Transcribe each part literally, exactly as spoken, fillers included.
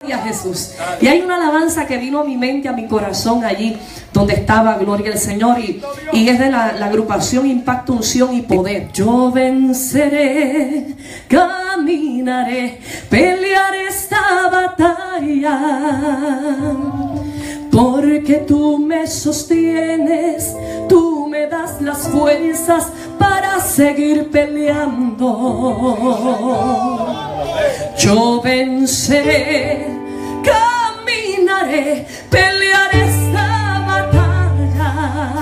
Gloria a Jesús. Y hay una alabanza que vino a mi mente, a mi corazón allí donde estaba, gloria al Señor, y, y es de la, la agrupación Impacto, Unción y Poder. Yo venceré, caminaré, pelearé esta batalla, porque tú me sostienes, tú me das las fuerzas para seguir peleando. Yo venceré, caminaré, pelearé esta batalla,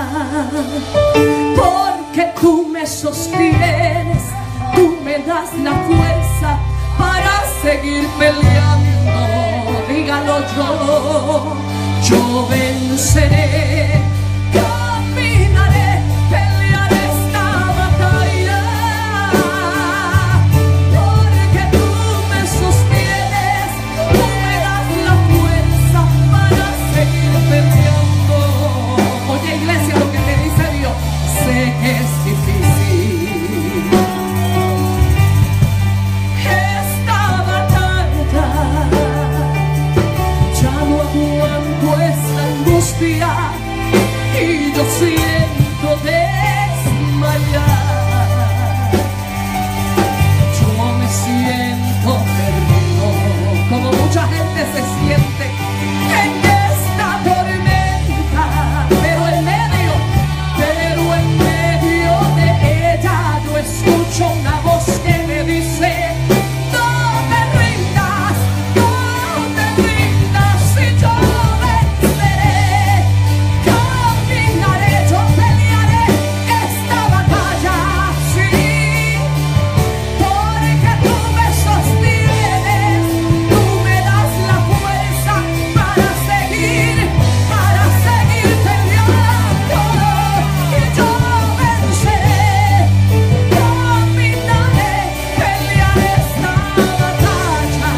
porque tú me sostienes, tú me das la fuerza para seguir peleando. Dígalo yo, yo venceré, caminaré, pelearé esta batalla, porque tú me sostienes, tú me das la fuerza para seguir peleando. Oye, iglesia, lo que te dice Dios, sé que es difícil esta batalla, ya no aguanto esta angustia y yo siento desmayar. Yo me siento perdido, como mucha gente se siente en esta tormenta, pero en medio, pero en medio de ella yo escucho una voz que me dice: no te rindas, no te rindas, y yo venceré, caminaré, yo pelearé esta batalla, sí, porque tú me sostienes, tú me das la fuerza para seguir, para seguir peleando, y yo venceré, caminaré, pelearé esta batalla.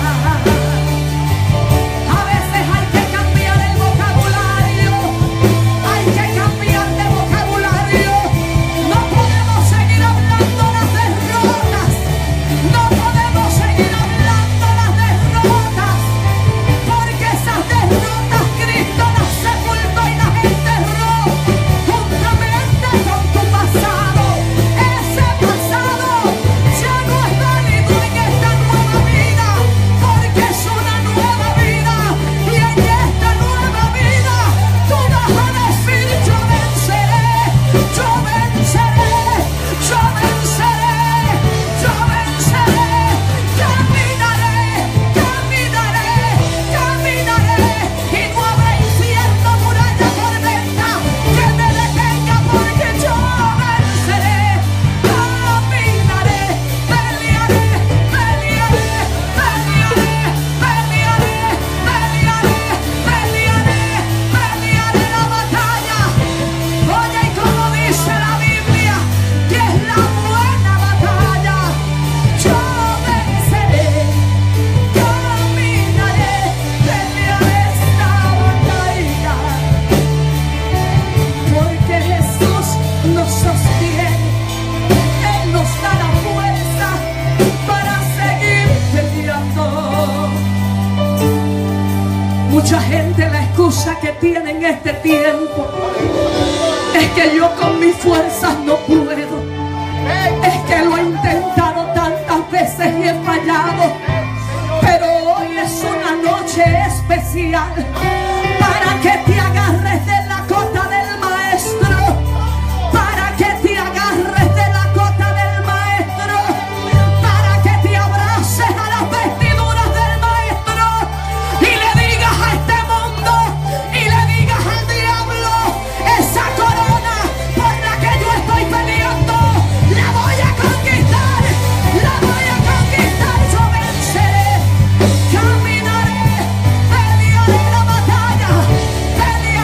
A veces hay que cambiar el vocabulario, hay que cambiar de vocabulario. No podemos seguir hablando las derrotas, no podemos seguir hablando las derrotas, porque esas derrotas Cristo las sepultó y las enterró juntamente con tu pasado. Ese pasado ya no es válido en esta nueva vida, porque es una nueva vida, y en esta nueva vida tú vas a decir: yo venceré, yo venceré, yo venceré, yo venceré, caminaré, caminaré, caminaré, y no habrá infierno, muralla, tormenta que me detenga, porque yo venceré, caminaré, pelearé, pelearé, pelearé, pelearé, pelearé, pelearé, pelearé la batalla. Oye, y como dice la Biblia, que es la buena batalla, yo venceré, caminaré, pelearé esta batalla, porque Jesús nos sostiene, Él nos da la fuerza para seguir peleando. Mucha gente, la excusa que tiene en este tiempo es que yo con mis fuerzas no puedo, es que lo he intentado tantas veces y he fallado, pero hoy es una noche especial para que te agarres de la cota del Maestro, para que te agarres de la cota del Maestro, para que te abraces a las vestiduras del Maestro y le digas a este mundo, y le digas al diablo: esa corona por la que yo estoy peleando, la voy a conquistar, la voy a conquistar, yo venceré, caminaré, pelearé la batalla, pelearé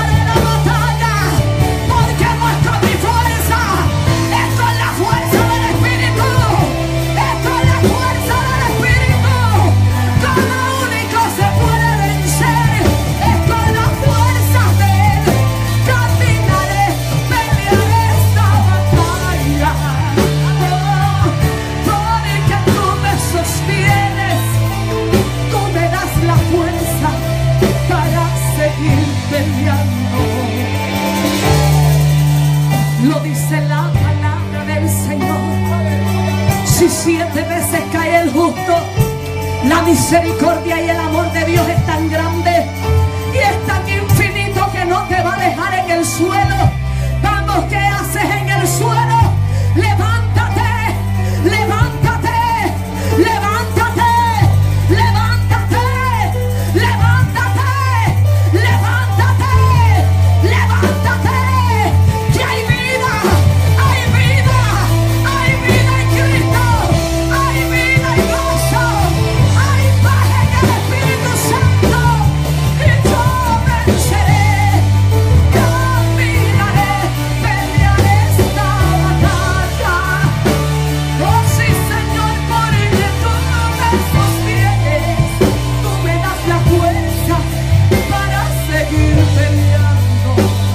justo. La misericordia y el amor de Dios es tan grande y es tan infinito que no te va a dejar en el suelo. Vamos, ¿qué haces en el suelo? Levántate, levántate, levántate, levántate, levántate, levántate, levántate, que hay vida, hay vida, hay vida en Cristo, hay vida y gozo, hay paz en el Espíritu Santo, y yo venceré, caminaré, pelearé esta batalla. Oh sí, Señor, porque tú me sostienes, tú me das la fuerza para seguir peleando.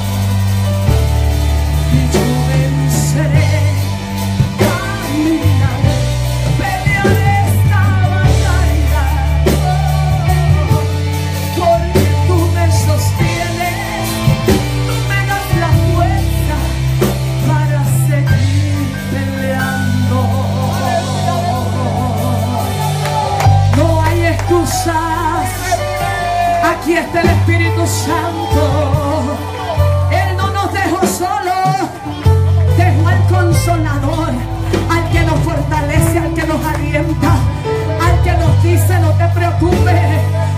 Y yo venceré, caminaré, pelearé esta batalla. Oh, porque tú me sostienes, tú me das la fuerza para seguir peleando. No hay excusas. Aquí está el Espíritu Santo. Él no nos dejó solos. Dejó al Consolador, al que nos fortalece, al que nos alienta, al que nos dice: no te preocupes,